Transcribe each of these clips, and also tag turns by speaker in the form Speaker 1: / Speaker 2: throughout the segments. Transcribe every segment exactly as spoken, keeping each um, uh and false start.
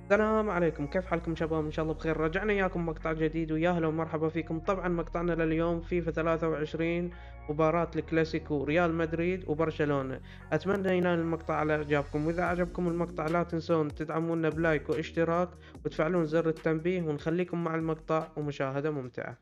Speaker 1: السلام عليكم، كيف حالكم شباب؟ إن شاء الله بخير. رجعنا وياكم مقطع جديد، ويا هلا ومرحبا فيكم. طبعا مقطعنا لليوم فيفا ثلاثة وعشرين، مباراة الكلاسيكو ريال مدريد وبرشلونة. أتمنى ينال المقطع على إعجابكم، وإذا عجبكم المقطع لا تنسون تدعمونا بلايك واشتراك وتفعلون زر التنبيه، ونخليكم مع المقطع ومشاهدة ممتعة.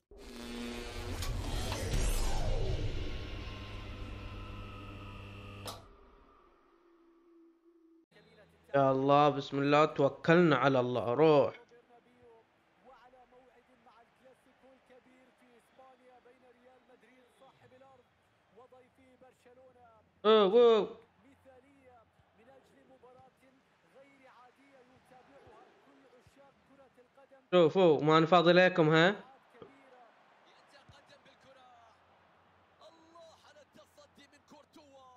Speaker 1: يا الله، بسم الله، توكلنا على الله. روح.
Speaker 2: وعلى موعد مع الكلاسيكو الكبير في اسبانيا بين ريال مدريد صاحب الارض وضيفي برشلونه.
Speaker 1: أوه أوه.
Speaker 2: مباراه مثاليه من اجل مباراه غير عاديه يتابعها كل عشاق كره القدم
Speaker 1: شوفوا، ما أنا فاضي لكم، ها؟
Speaker 2: توقعات كبيره. يتقدم بالكره، الله على التصدي من كورتوا.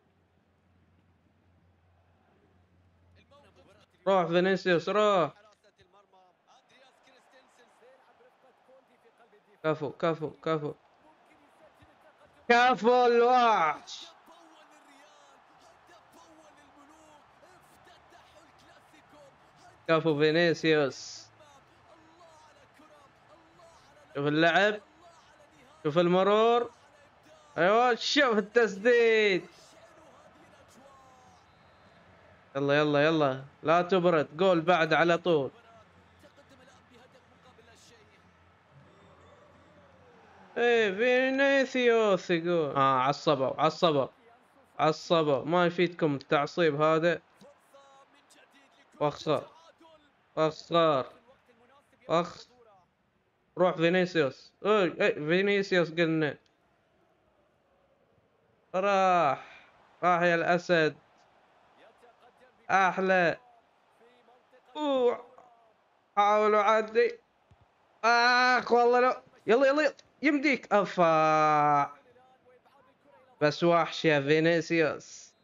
Speaker 2: الموقف
Speaker 1: روح فينيسيوس، روح.
Speaker 2: حراسه المرمى ادرياس كريستنسن سيلعب رفقه كوندي في قلب الدفاع.
Speaker 1: كفو كفو كفو
Speaker 2: ممكن يسجل التقدم.
Speaker 1: كفو الوحش.
Speaker 2: هدف أول للريال، هدف أول للملوك، افتتحوا الكلاسيكو، هدف
Speaker 1: كفو فينيسيوس.
Speaker 2: الله على الكرة، الله على
Speaker 1: شوف
Speaker 2: لمسة
Speaker 1: اللعب،
Speaker 2: يد، الله على
Speaker 1: شوف
Speaker 2: نهاية، الله
Speaker 1: المرور.
Speaker 2: على إبداع.
Speaker 1: ايوه، شوف التسديد.
Speaker 2: عشان هذه الأجواء.
Speaker 1: يلا يلا يلا، لا تبرد، جول بعد على طول.
Speaker 2: المباراة تقدم الآن بهدف مقابل لا شيء.
Speaker 1: ايه فينيسيوس يقول اه عصبوا عصبوا
Speaker 2: أنسو فاتي،
Speaker 1: عصبوا، ما يفيدكم التعصيب هذا.
Speaker 2: فرصة من جديد لكرواتيا
Speaker 1: وخسر
Speaker 2: التعادل.
Speaker 1: وخسر
Speaker 2: في الوقت المناسب
Speaker 1: وخ
Speaker 2: يلعب الكرة.
Speaker 1: روح فينيسيوس. اي اي فينيسيوس قلنا. راح راح يا الاسد.
Speaker 2: يتقدم بكرة
Speaker 1: احلى.
Speaker 2: طويلة في منطقة
Speaker 1: اوه،
Speaker 2: الخطورة.
Speaker 1: حاولوا عدي. اخ والله، لا، يلا يلا يلا. يمديك افا.
Speaker 2: التعادل الآن وإبعاد الكرة إلى
Speaker 1: بس
Speaker 2: مرمى
Speaker 1: وحش يا فينيسيوس.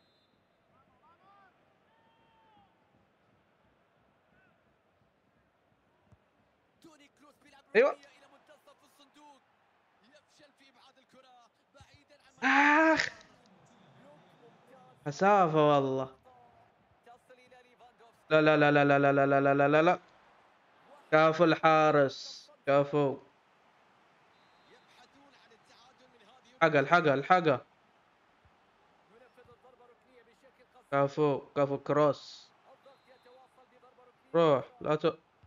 Speaker 2: توني كروس بيلعب
Speaker 1: ايوه.
Speaker 2: ركنية إلى منتصف الصندوق. يفشل في إبعاد الكرة بعيدا عن منطقة
Speaker 1: اخ،
Speaker 2: الخطر. لوك ممتاز في
Speaker 1: مسافة
Speaker 2: هذه
Speaker 1: والله.
Speaker 2: اللقطة. تصل إلى
Speaker 1: لا
Speaker 2: ليفاندوفسكي.
Speaker 1: لا لا لا لا لا لا لا لا لا لا لا. كفو
Speaker 2: وحارس المرمى
Speaker 1: الحارس،
Speaker 2: تصدى.
Speaker 1: كفو.
Speaker 2: يبحثون عن التعادل من هذه
Speaker 1: حقه الحقه
Speaker 2: البطولة.
Speaker 1: الحقه.
Speaker 2: ينفذ الضربة ركنية بشكل قصير.
Speaker 1: كفو كفو كروس.
Speaker 2: الضغط يتواصل بضربة ركنية
Speaker 1: روح،
Speaker 2: أخرى.
Speaker 1: لا ت...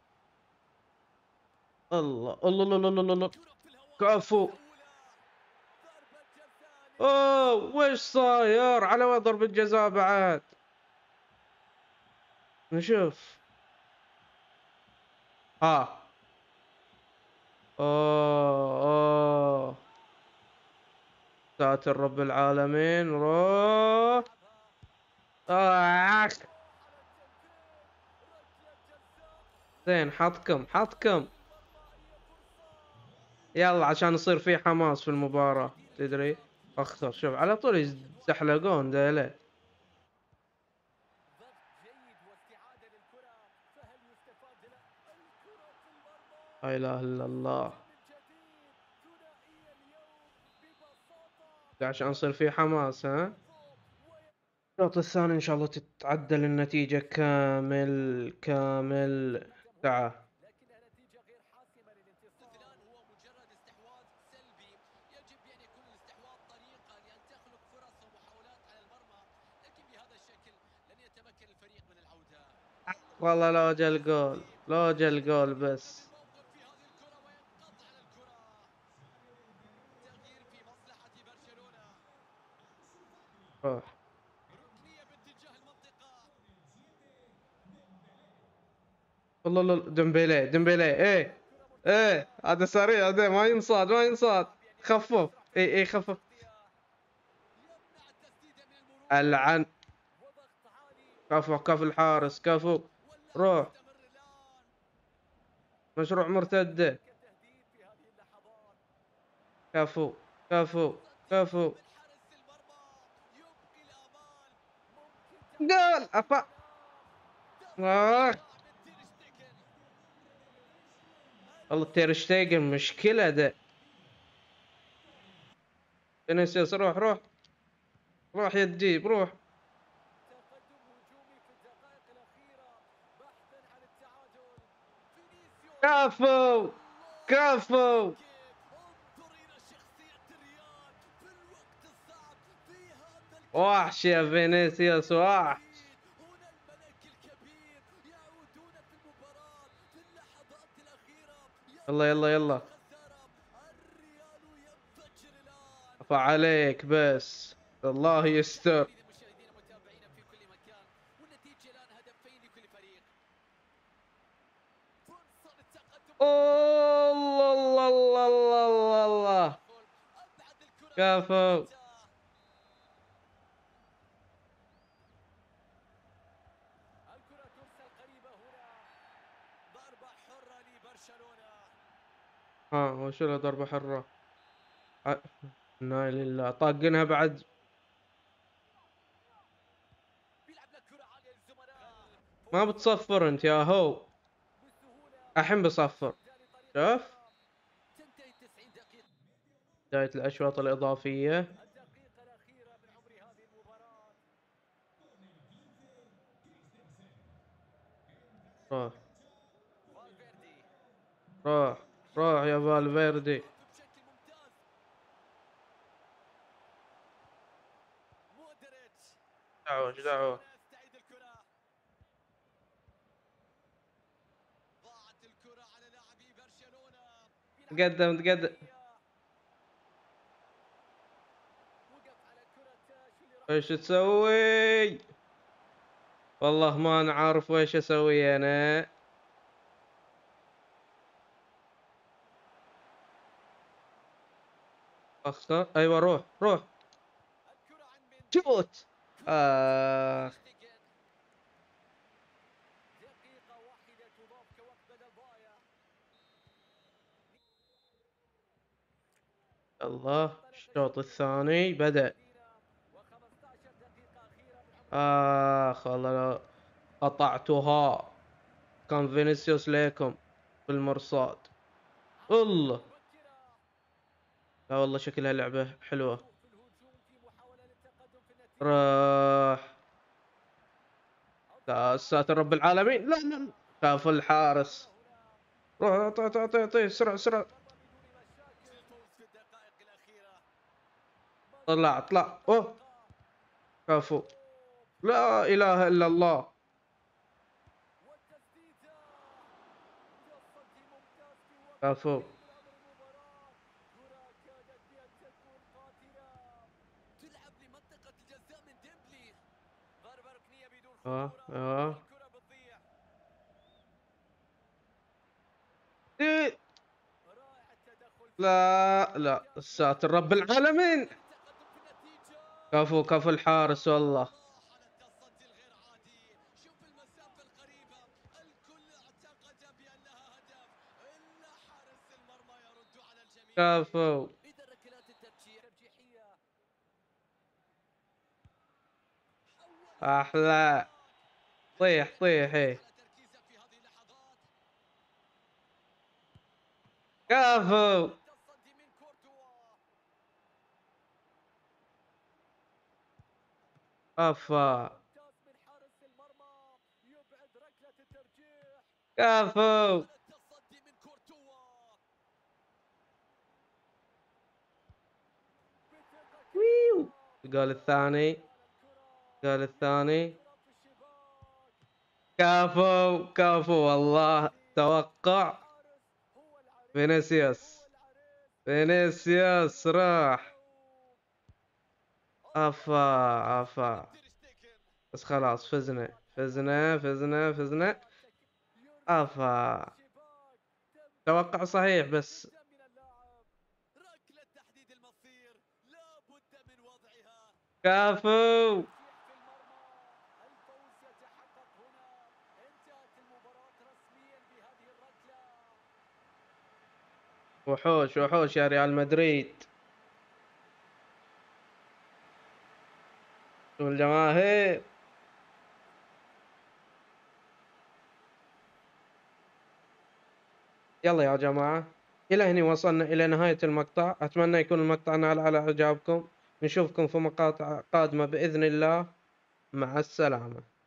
Speaker 1: الله الله الله الله الله الله.
Speaker 2: كرة في الهواء
Speaker 1: كفو.
Speaker 2: متسولة. ضربة جزاء
Speaker 1: اوه،
Speaker 2: للريال.
Speaker 1: وش صاير على وين ضربة جزاء بعد؟ نشوف. ها. اوه اوه. ساتر رب العالمين، روح.
Speaker 2: يلعبها.
Speaker 1: آه.
Speaker 2: الله على التنفيذ. ركلة جزاء
Speaker 1: زين،
Speaker 2: في
Speaker 1: حطكم حطكم.
Speaker 2: المرمى. هي فرصة.
Speaker 1: يلا عشان يصير في حماس في المباراة، تدري. اخسر، شوف على طول يزحلقون ذيلا.
Speaker 2: ضغط جيد واستعادة للكرة. فهل يستفاد لا؟ الكرة في المرمى.
Speaker 1: لا اله الا الله.
Speaker 2: تسجل من جديد. ثنائية اليوم ببساطة.
Speaker 1: عشان يصير في حماس، ها.
Speaker 2: كفو.
Speaker 1: الشوط الثاني ان شاء الله تتعدل النتيجة كامل كامل.
Speaker 2: ويتقدم هنا،
Speaker 1: تعال.
Speaker 2: لكنها نتيجة غير حاسمة للانتصار. الان هو مجرد استحواذ سلبي. يجب بأن يكون الاستحواذ طريقة لأن تخلق فرص ومحاولات على المرمى، لكن بهذا الشكل لن يتمكن الفريق من العودة.
Speaker 1: والله
Speaker 2: الله
Speaker 1: لو
Speaker 2: على
Speaker 1: جا الجول،
Speaker 2: التسديد.
Speaker 1: لو جا الجول
Speaker 2: يتغير
Speaker 1: بس.
Speaker 2: الموقف في هذه الكرة وينقطع الكرة. تغيير في مصلحة برشلونة.
Speaker 1: روح.
Speaker 2: ركنية باتجاه المنطقة.
Speaker 1: والله الله، ديمبيلي ديمبيلي، ايه
Speaker 2: الكرة
Speaker 1: ايه،
Speaker 2: مرتدة.
Speaker 1: هذا سريع، هذا ما ينصاد ما ينصاد.
Speaker 2: يسعى بأن يكون
Speaker 1: خفف.
Speaker 2: أسرع في
Speaker 1: اي اي،
Speaker 2: عملية
Speaker 1: خفف.
Speaker 2: التغطية. يمنع التسديدة من المرور.
Speaker 1: العن.
Speaker 2: وضغط عالي.
Speaker 1: كفو كفو الحارس، كفو.
Speaker 2: واللعب
Speaker 1: روح.
Speaker 2: يستمر الآن.
Speaker 1: مشروع مرتدة.
Speaker 2: هناك تهديد في هذه اللحظات.
Speaker 1: كفو كفو
Speaker 2: تصدي
Speaker 1: كفو.
Speaker 2: أمام الحارس المرمى. يبقي الآمال. ممكن تحقيق
Speaker 1: جول
Speaker 2: التسديد
Speaker 1: افا.
Speaker 2: الآن. ضربة
Speaker 1: آه.
Speaker 2: جزاء من تير شتيجن.
Speaker 1: والله تير شتيجن
Speaker 2: الموقف
Speaker 1: مشكلة ده. فينيسيوس، روح روح. روح يا الديب، روح.
Speaker 2: تقدم هجومي في الدقائق الأخيرة بحثا عن
Speaker 1: كفو كفو.
Speaker 2: انظر الى شخصية الريال في الوقت الصعب في هذا
Speaker 1: وحش يا فينيسيوس وحش.
Speaker 2: هنا الملك الكبير يعودون في المباراة في اللحظات الأخيرة.
Speaker 1: يلا يلا يلا.
Speaker 2: الخسارة الريال ينفجر الآن.
Speaker 1: عفا عليك بس. الله يستر.
Speaker 2: المشاهدين المتابعين في كل مكان والنتيجة الآن هدفين لكل فريق. فرصة للتقدم.
Speaker 1: الله الله الله الله الله الله.
Speaker 2: أبعد الكرة.
Speaker 1: كفو.
Speaker 2: الكرة ترسل قريبة هنا. ضربة حرة لبرشلونة.
Speaker 1: ها وشو له ضربة حرة. ع- انا لله طاقنها بعد.
Speaker 2: بيلعب لك كرة عالية للزملاء.
Speaker 1: ما بتصفر انت يا هو.
Speaker 2: بسهولة.
Speaker 1: الحين بصفر. شوف
Speaker 2: تنتهي تسعين دقيقة.
Speaker 1: بداية الأشواط الإضافية.
Speaker 2: الدقيقة الأخيرة من عمر هذه المباراة.
Speaker 1: روح
Speaker 2: فالفيردي
Speaker 1: روح روح يا فالفيردي.
Speaker 2: بشكل ممتاز. مودريتش.
Speaker 1: دعوة ايش دعوة.
Speaker 2: يستعيد الكرة. ضاعت الكرة على لاعبي برشلونة.
Speaker 1: تقدم تقدم.
Speaker 2: وقف على كرة.
Speaker 1: ايش تسوي. والله ما انا عارف ويش اسوي انا. اخسر. ايوه روح روح.
Speaker 2: الكرة عن مندي.
Speaker 1: شوت. اخ.
Speaker 2: دقيقة واحدة تضاف كوقت بدل ضايع.
Speaker 1: الله الشوط الثاني بدأ.
Speaker 2: وخمسطعش دقيقة أخيرة من عمر.
Speaker 1: اخ والله لو قطعتها كان فينيسيوس ليكم في المرصاد. الله.
Speaker 2: مبكرة.
Speaker 1: لا والله شكلها لعبة حلوة.
Speaker 2: في الهجوم في محاولة للتقدم في النتيجة.
Speaker 1: راح. يا ساتر رب العالمين. لا لا لا. شاف الحارس. روح اعطي اعطي اعطي اعطي سرعة سرعة.
Speaker 2: بدون مشاكل. الفوز في الدقائق الأخيرة.
Speaker 1: طلع طلع. اوه كفو. لا اله الا الله.
Speaker 2: والتسديدة. تصدي ممتاز في وقت
Speaker 1: كفو.
Speaker 2: من أمر المباراة. كرة كادت بأن تكون قاتلة. تلعب لمنطقة الجزاء من ديمبلي. ضربة ركنية بدون
Speaker 1: اه
Speaker 2: خطورة.
Speaker 1: اه.
Speaker 2: والكرة بتضيع.
Speaker 1: إيه.
Speaker 2: رائع التدخل.
Speaker 1: لا لا الساتر رب العالمين.
Speaker 2: التقدم في النتيجة.
Speaker 1: كفو كفو الحارس والله.
Speaker 2: على التصدي الغير عادي. شوف المسافة القريبة. الكل اعتقد بأنها هدف إلا حارس المرمى يرد على الجميع.
Speaker 1: كفو.
Speaker 2: إذا ركلات الترجيح ترجيحية.
Speaker 1: احلى. طيح طيح ايه.
Speaker 2: على تركيزك في هذه اللحظات.
Speaker 1: كفو.
Speaker 2: التصدي من كورتوا.
Speaker 1: افا.
Speaker 2: ممتاز من حارس المرمى. يبعد ركلة الترجيح.
Speaker 1: كفو.
Speaker 2: التصدي من كورتوا.
Speaker 1: ويو. الجول الثاني. الجول الثاني. كفو كفو والله توقع. فينيسيوس فينيسيوس راح. افا افا. بس خلاص فزنا فزنا فزنا فزنا. افا. توقع صحيح بس.
Speaker 2: ركلة تحديد المصير لا بد من وضعها.
Speaker 1: كفو.
Speaker 2: الفوز يتحقق هنا. انتهت المباراة رسميا بهذه الركلة.
Speaker 1: وحوش وحوش يا ريال مدريد. والجماهير. يلا يا جماعة إلى هنا وصلنا إلى نهاية المقطع. أتمنى يكون المقطع نال على إعجابكم. نشوفكم في مقاطع قادمة بإذن الله. مع السلامة.